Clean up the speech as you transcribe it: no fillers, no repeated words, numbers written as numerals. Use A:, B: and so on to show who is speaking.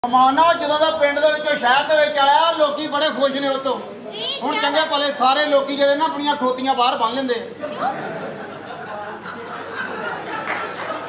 A: माना ਜਦੋਂ ਦਾ ਪਿੰਡ ਦੇ ਵਿੱਚੋਂ ਸ਼ਹਿਰ ਦੇ ਵਿੱਚ ਆਇਆ ਲੋਕੀ ਬੜੇ ਖੁਸ਼ ਨੇ ਉਹ ਤੋਂ ਹੁਣ ਚੰਗੇ ਭਲੇ ਸਾਰੇ ਲੋਕੀ ਜਿਹੜੇ ਨਾ ਆਪਣੀਆਂ ਖੋਤੀਆਂ ਬਾਹਰ ਬੰਨ ਲੈਂਦੇ